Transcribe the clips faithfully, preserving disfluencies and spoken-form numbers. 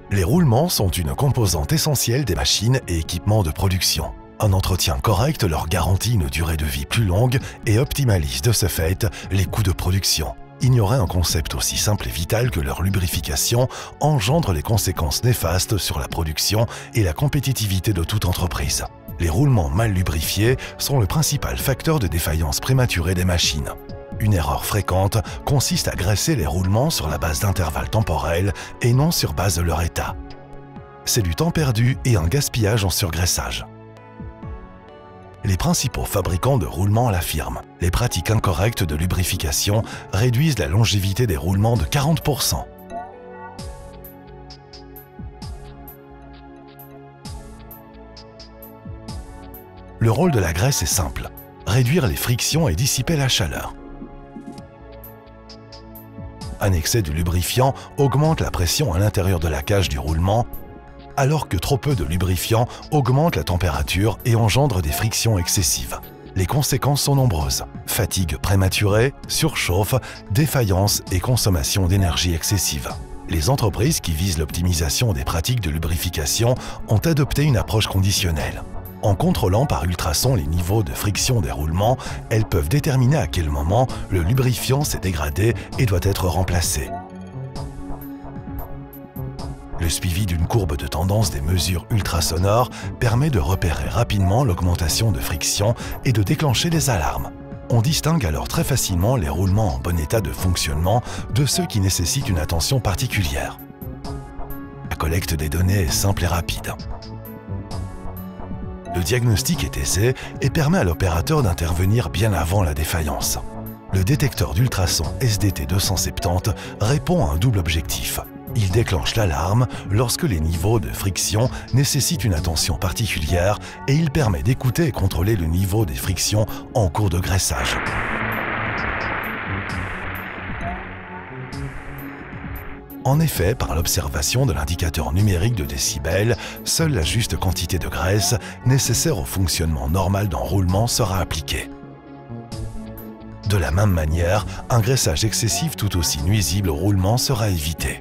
Les roulements sont une composante essentielle des machines et équipements de production. Un entretien correct leur garantit une durée de vie plus longue et optimalise de ce fait les coûts de production. Ignorer un concept aussi simple et vital que leur lubrification engendre les conséquences néfastes sur la production et la compétitivité de toute entreprise. Les roulements mal lubrifiés sont le principal facteur de défaillance prématurée des machines. Une erreur fréquente consiste à graisser les roulements sur la base d'intervalles temporels et non sur base de leur état. C'est du temps perdu et un gaspillage en surgraissage. Les principaux fabricants de roulements l'affirment. Les pratiques incorrectes de lubrification réduisent la longévité des roulements de quarante pour cent. Le rôle de la graisse est simple, réduire les frictions et dissiper la chaleur. Un excès de lubrifiant augmente la pression à l'intérieur de la cage du roulement, alors que trop peu de lubrifiant augmente la température et engendre des frictions excessives. Les conséquences sont nombreuses. Fatigue prématurée, surchauffe, défaillance et consommation d'énergie excessive. Les entreprises qui visent l'optimisation des pratiques de lubrification ont adopté une approche conditionnelle. En contrôlant par ultrasons les niveaux de friction des roulements, elles peuvent déterminer à quel moment le lubrifiant s'est dégradé et doit être remplacé. Le suivi d'une courbe de tendance des mesures ultrasonores permet de repérer rapidement l'augmentation de friction et de déclencher des alarmes. On distingue alors très facilement les roulements en bon état de fonctionnement de ceux qui nécessitent une attention particulière. La collecte des données est simple et rapide. Le diagnostic est aisé et permet à l'opérateur d'intervenir bien avant la défaillance. Le détecteur d'ultrasons S D T deux cent soixante-dix répond à un double objectif. Il déclenche l'alarme lorsque les niveaux de friction nécessitent une attention particulière et il permet d'écouter et contrôler le niveau des frictions en cours de graissage. En effet, par l'observation de l'indicateur numérique de décibels, seule la juste quantité de graisse nécessaire au fonctionnement normal d'un roulement sera appliquée. De la même manière, un graissage excessif tout aussi nuisible au roulement sera évité.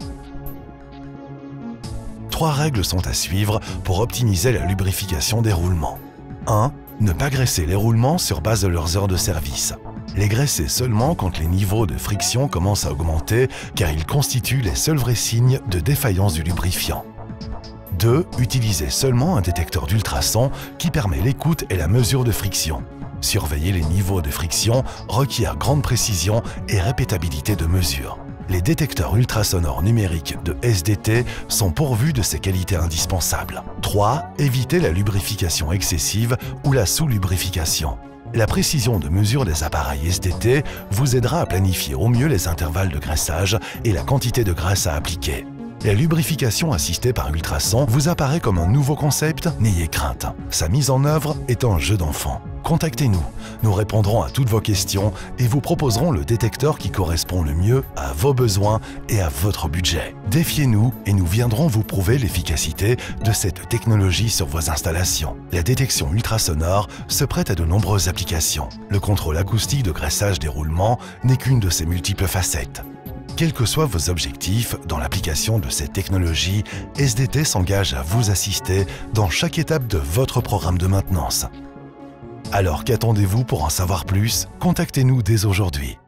Trois règles sont à suivre pour optimiser la lubrification des roulements. un. Ne pas graisser les roulements sur base de leurs heures de service. Les graisser seulement quand les niveaux de friction commencent à augmenter, car ils constituent les seuls vrais signes de défaillance du lubrifiant. deux. Utiliser seulement un détecteur d'ultrasons qui permet l'écoute et la mesure de friction. Surveiller les niveaux de friction requiert grande précision et répétabilité de mesure. Les détecteurs ultrasonores numériques de S D T sont pourvus de ces qualités indispensables. trois. Éviter la lubrification excessive ou la sous-lubrification. La précision de mesure des appareils S D T vous aidera à planifier au mieux les intervalles de graissage et la quantité de graisse à appliquer. La lubrification assistée par ultrasons vous apparaît comme un nouveau concept? N'ayez crainte. Sa mise en œuvre est un jeu d'enfant. Contactez-nous, nous répondrons à toutes vos questions et vous proposerons le détecteur qui correspond le mieux à vos besoins et à votre budget. Défiez-nous et nous viendrons vous prouver l'efficacité de cette technologie sur vos installations. La détection ultrasonore se prête à de nombreuses applications. Le contrôle acoustique de graissage des roulements n'est qu'une de ses multiples facettes. Quels que soient vos objectifs dans l'application de cette technologie, S D T s'engage à vous assister dans chaque étape de votre programme de maintenance. Alors qu'attendez-vous pour en savoir plus? Contactez-nous dès aujourd'hui.